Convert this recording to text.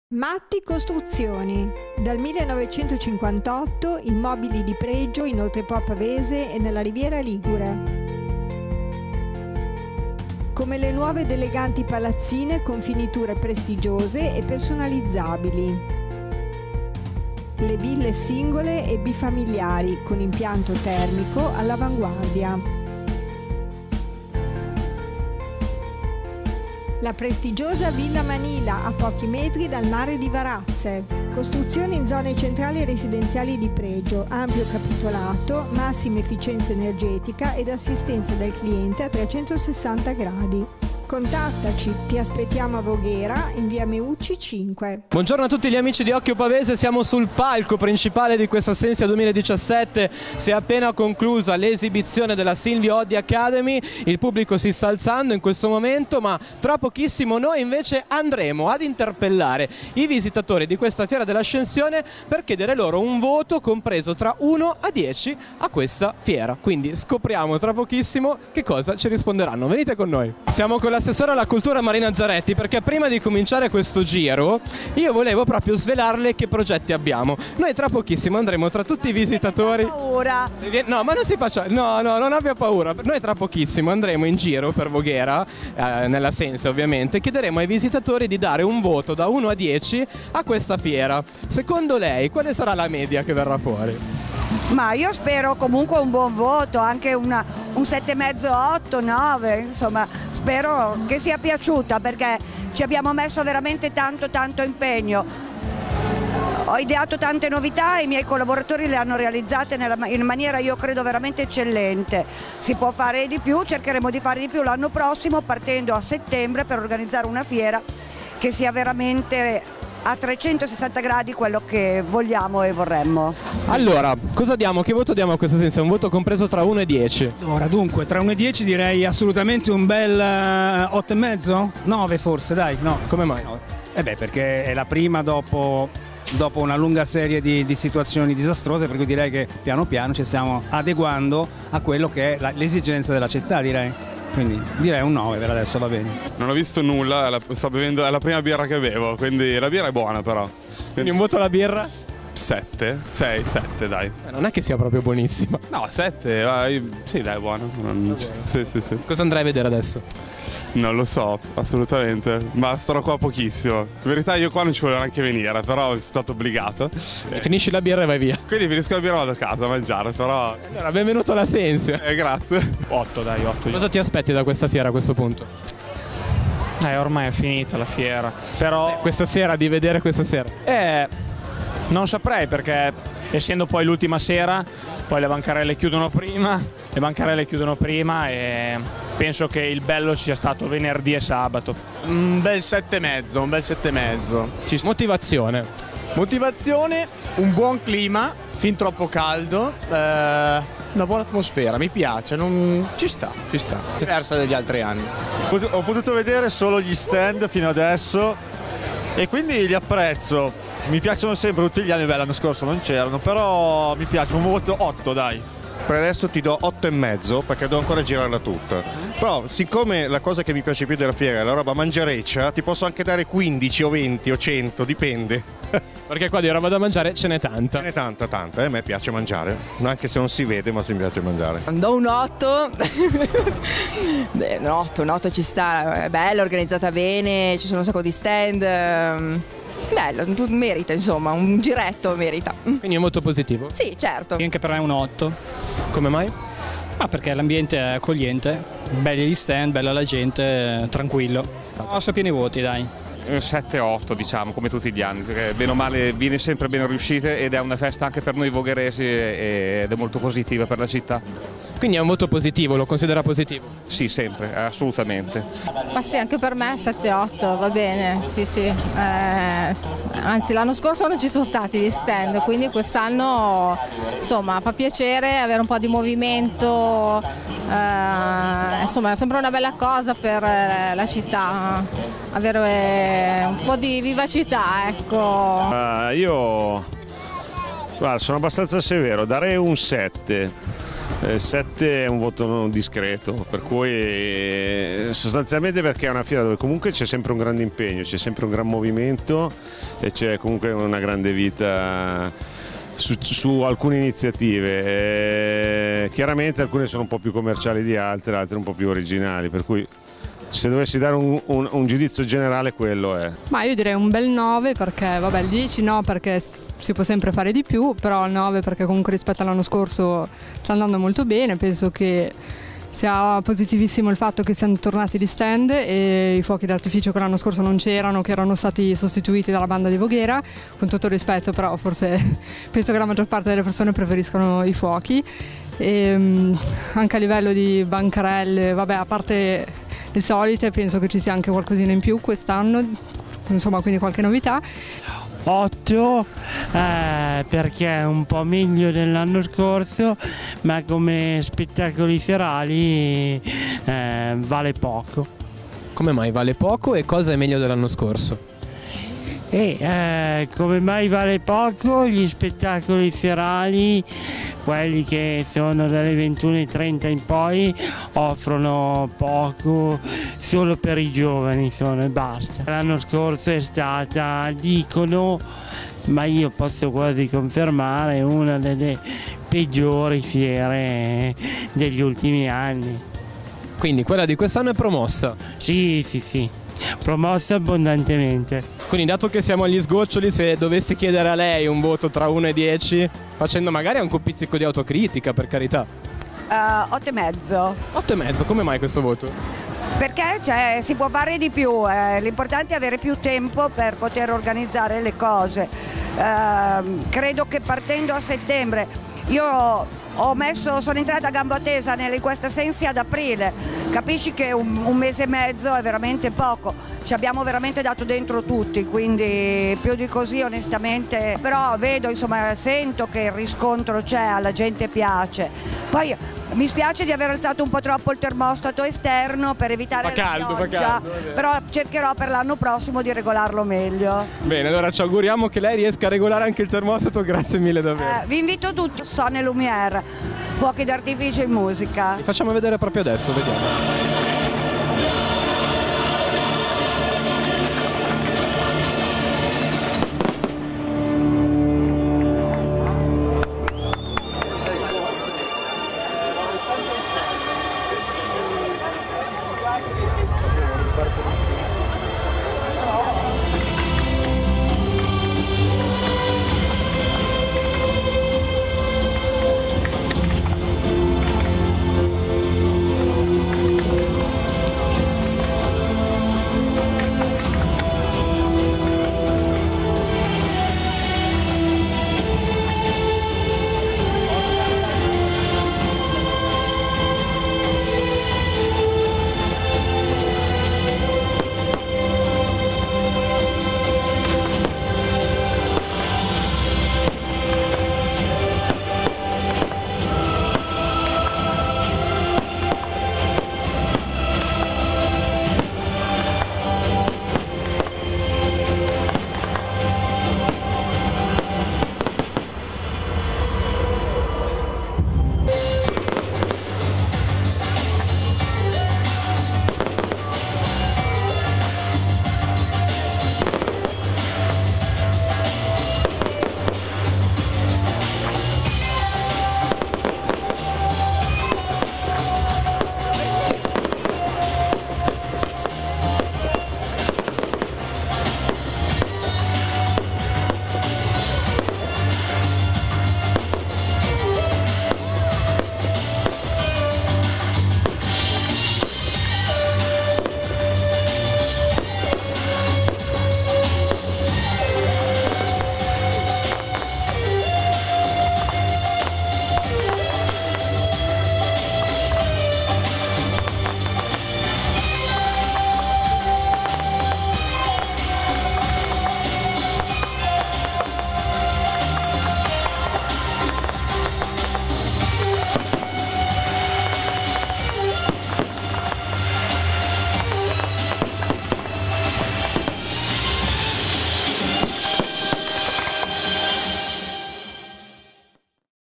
Matti Costruzioni. Dal 1958 immobili di pregio in Oltrepò Pavese e nella Riviera Ligure. Come le nuove ed eleganti palazzine con finiture prestigiose e personalizzabili. Le ville singole e bifamiliari con impianto termico all'avanguardia. La prestigiosa Villa Manila a pochi metri dal mare di Varazze. Costruzioni in zone centrali e residenziali di pregio, ampio capitolato, massima efficienza energetica ed assistenza del cliente a 360 gradi. Contattaci, ti aspettiamo a Voghera in via Meucci 5. Buongiorno a tutti gli amici di Occhio Pavese, siamo sul palco principale di questa Sensia 2017, si è appena conclusa l'esibizione della Silvio Oddi Academy, il pubblico si sta alzando in questo momento, ma tra pochissimo noi invece andremo ad interpellare i visitatori di questa fiera dell'Ascensione per chiedere loro un voto compreso tra 1 a 10 a questa fiera, quindi scopriamo tra pochissimo che cosa ci risponderanno. Venite con noi. Siamo con l'assessore alla cultura Marina Zaretti, perché prima di cominciare questo giro io volevo proprio svelarle che progetti abbiamo. Noi tra pochissimo andremo tra tutti i visitatori. Non ho paura. No, ma non si faccia. No, non abbia paura. Noi tra pochissimo andremo in giro per Voghera, nella Sensia ovviamente, e chiederemo ai visitatori di dare un voto da 1 a 10 a questa fiera. Secondo lei quale sarà la media che verrà fuori? Ma io spero comunque un buon voto, anche un 7,5, 8, 9, insomma, spero che sia piaciuta perché ci abbiamo messo veramente tanto impegno. Ho ideato tante novità e i miei collaboratori le hanno realizzate in maniera, io credo, veramente eccellente. Si può fare di più, cercheremo di fare di più l'anno prossimo partendo a settembre per organizzare una fiera che sia veramente a 360 gradi quello che vogliamo e vorremmo. Allora, cosa diamo? Che voto diamo a questa Sensia? Un voto compreso tra 1 e 10? Allora, dunque, tra 1 e 10 direi assolutamente un bel 8,5? 9 forse, dai, no. Come mai? Perché è la prima dopo una lunga serie di situazioni disastrose, per cui direi che piano piano ci stiamo adeguando a quello che è l'esigenza della città, direi. Quindi direi un 9 per adesso, va bene. Non ho visto nulla, sto bevendo, è la prima birra che bevo, quindi la birra è buona però. Quindi un voto alla birra? 7, 6, 7 dai. Non è che sia proprio buonissima. No, 7, sì dai, è buono. Sì. Cosa andrai a vedere adesso? Non lo so, assolutamente, ma starò qua pochissimo. In verità io qua non ci volevo neanche venire, però sono stato obbligato. Finisci la birra e vai via. Quindi finisco la birra e vado a casa a mangiare, però. Allora, benvenuto alla Sensia. Grazie. 8 dai, 8. Cosa ti aspetti da questa fiera a questo punto? Ormai è finita la fiera, però Questa sera, di vedere questa sera? non saprei perché essendo poi l'ultima sera, poi le bancarelle chiudono prima e penso che il bello sia stato venerdì e sabato. Un bel 7,5. Motivazione. Motivazione, un buon clima, fin troppo caldo, una buona atmosfera, mi piace, ci sta, diversa dagli altri anni. Ho potuto vedere solo gli stand fino adesso e quindi li apprezzo. Mi piacciono sempre tutti gli anni, l'anno scorso non c'erano, però mi piace, un voto 8 dai. Per adesso ti do 8,5 perché devo ancora girarla tutta. Però siccome la cosa che mi piace più della fiera è la roba mangiareccia, ti posso anche dare 15 o 20 o 100, dipende. Perché qua di roba da mangiare ce n'è tanta. Ce n'è tanta, a me piace mangiare, anche se non si vede, ma mi piace mangiare. Do un 8. Beh, un 8 ci sta, è bella, organizzata bene, ci sono un sacco di stand. Bello, merita, insomma, un giretto merita. Quindi è molto positivo? Sì, certo. Anche per me è un 8. Come mai? Perché l'ambiente è accogliente, belli gli stand, bella la gente, tranquillo. So pieni voti, dai. 7-8 diciamo, come tutti gli anni, perché bene o male viene sempre ben riuscita ed è una festa anche per noi vogheresi ed è molto positiva per la città. Quindi è un voto positivo, lo considera positivo? Sì, sempre, assolutamente. Ma sì, anche per me 7-8, va bene, sì. Anzi, l'anno scorso non ci sono stati gli stand, quindi quest'anno insomma fa piacere avere un po' di movimento, insomma è sempre una bella cosa per la città, avere un po' di vivacità, ecco. Io sono abbastanza severo, darei un 7. 7 è un voto discreto, per cui sostanzialmente perché è una fiera dove comunque c'è sempre un grande impegno, c'è sempre un gran movimento e c'è comunque una grande vita su alcune iniziative. Chiaramente alcune sono un po' più commerciali di altre un po' più originali, per cui se dovessi dare un giudizio generale quello è. Ma io direi un bel 9 perché, vabbè, il 10 no perché si può sempre fare di più, però il 9 perché comunque rispetto all'anno scorso sta andando molto bene, penso che sia positivissimo il fatto che siano tornati gli stand e i fuochi d'artificio che l'anno scorso non c'erano, che erano stati sostituiti dalla banda di Voghera, con tutto il rispetto, però forse penso che la maggior parte delle persone preferiscono i fuochi. E anche a livello di bancarelle, vabbè, a parte le solite, penso che ci sia anche qualcosina in più quest'anno, insomma, quindi qualche novità. 8 perché è un po' meglio dell'anno scorso, ma come spettacoli serali vale poco. Come mai vale poco e cosa è meglio dell'anno scorso? Come mai vale poco? Gli spettacoli serali, quelli che sono dalle 21:30 in poi, offrono poco solo per i giovani e basta. L'anno scorso è stata, dicono, ma io posso quasi confermare, una delle peggiori fiere degli ultimi anni. Quindi quella di quest'anno è promossa? Sì, promossa abbondantemente. Quindi dato che siamo agli sgoccioli, se dovessi chiedere a lei un voto tra 1 e 10, facendo magari anche un pizzico di autocritica, per carità. 8,5. 8,5, come mai questo voto? Perché si può fare di più, l'importante è avere più tempo per poter organizzare le cose. Credo che partendo a settembre, io sono entrata a gamba tesa in questa Sensi ad aprile, capisci che un mese e mezzo è veramente poco, ci abbiamo veramente dato dentro tutti, quindi più di così onestamente, però vedo, insomma, sento che il riscontro c'è, alla gente piace. Poi mi spiace di aver alzato un po' troppo il termostato esterno per evitare la pioggia, però cercherò per l'anno prossimo di regolarlo meglio. Bene, allora ci auguriamo che lei riesca a regolare anche il termostato, grazie mille davvero. Vi invito tutti, Son e Lumière, fuochi d'artificio e musica. Li facciamo vedere proprio adesso, vediamo.